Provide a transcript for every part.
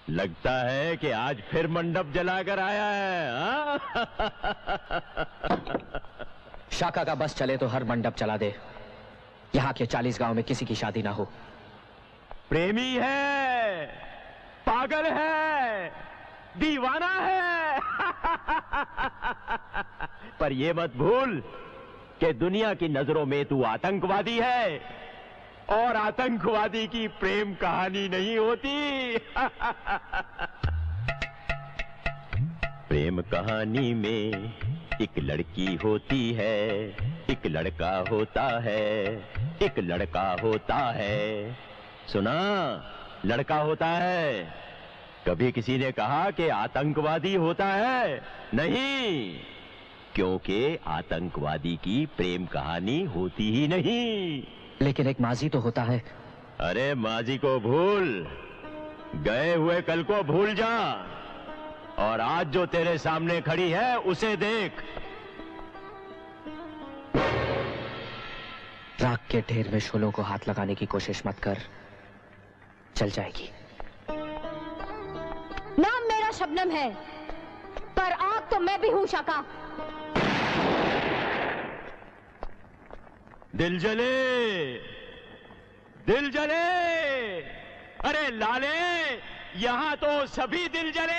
लगता है कि आज फिर मंडप जलाकर आया है, हाँ? शाका का बस चले तो हर मंडप चला दे। यहाँ के 40 गांव में किसी की शादी ना हो। प्रेमी है, पागल है, दीवाना है। पर ये मत भूल कि दुनिया की नजरों में तू आतंकवादी है, और आतंकवादी की प्रेम कहानी नहीं होती। प्रेम कहानी में एक लड़की होती है, एक लड़का होता है, एक लड़का होता है। सुना, लड़का होता है। कभी किसी ने कहा कि आतंकवादी होता है? नहीं, क्योंकि आतंकवादी की प्रेम कहानी होती ही नहीं। लेकिन एक माजी तो होता है। अरे माजी को भूल, गए हुए कल को भूल जा, और आज जो तेरे सामने खड़ी है उसे देख। राख के ढेर में शोलों को हाथ लगाने की कोशिश मत कर, चल जाएगी। नाम मेरा शबनम है, पर आग तो मैं भी हूं शाका। दिल जले, दिल जले, अरे लाले, यहां तो सभी दिल जले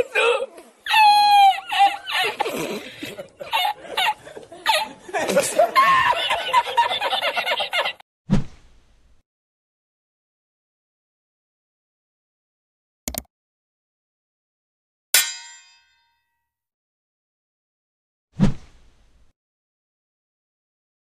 हैं।